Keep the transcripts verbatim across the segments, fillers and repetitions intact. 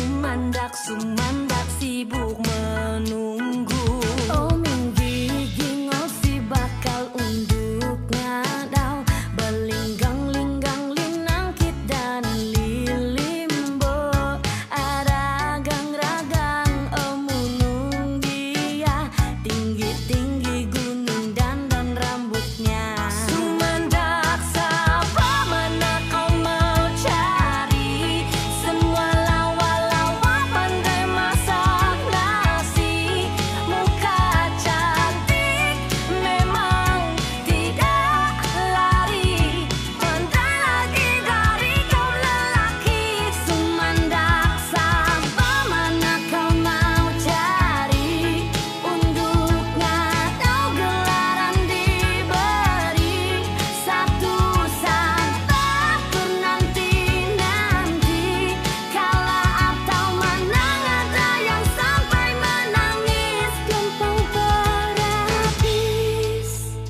Sumandak, sumandak sibuk menunggu. Oh minggi gingol si bakal unduk ngadau, belinggang-linggang linangkit dan lilimbo. Aragang-ragang emunung dia, tinggi-tinggi gunung dan dan rambutnya. Sumandak sapa mana kau mau cari, semua lawa-lawa pandai masak nasi. Muka cantik memang tidak lari, pandai lagi dari kau lelaki. Sumandak sapa mana kau mau cari, unduk ngadau gelaran diberi. Satu saat nanti-nanti, kala atau menang ada yang sampai menangis, gampang berhabis.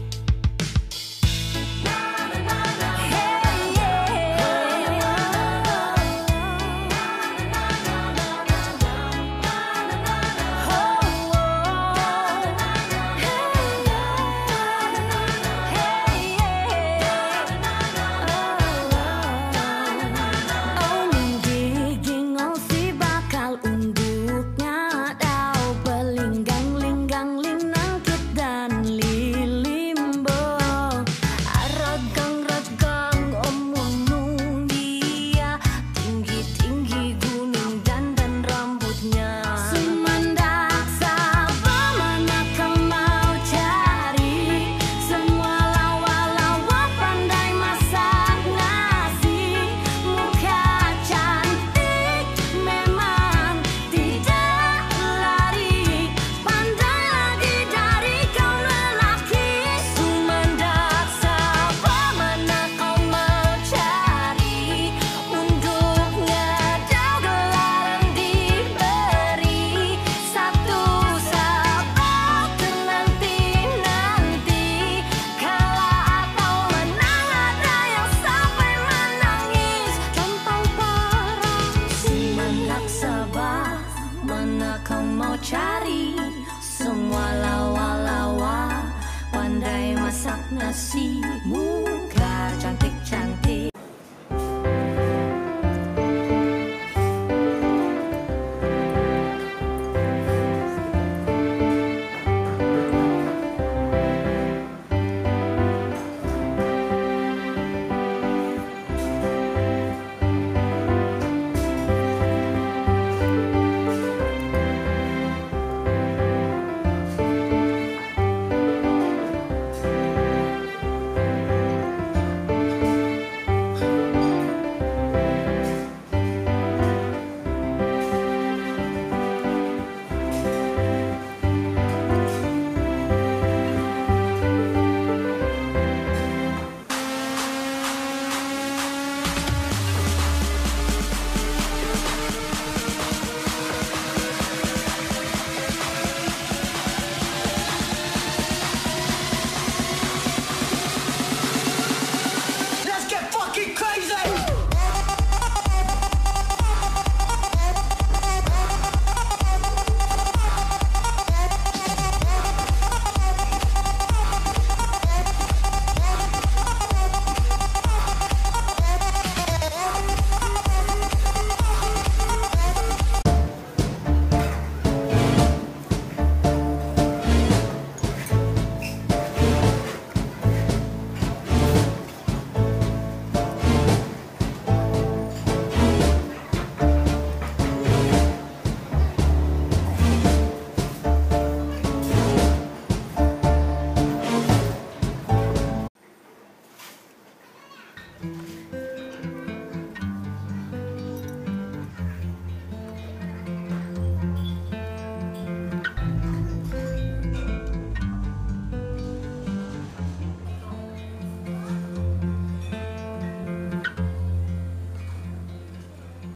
Oh minggi gingol si bakal unduk ngadau, belinggang-linggang linangkit dan lilimbo. Aragang-ragang emunung dia, tinggi-tinggi gunung dan dan rambutnya. Sumandak sapa mana kau mau cari, semua lawa-lawa pandai masak nasi. Muka cantik memang tidak lari, pandai lagi dari kau lelaki. Sumandak sapa mana kau mau cari, unduk ngadau gelaran diberi. Satu saat nanti-nanti, kala atau menang ada yang sampai menangis, gampang parah. Sumandak sabah mana kau mau cari, semua lawa-lawa pandai masak nasi.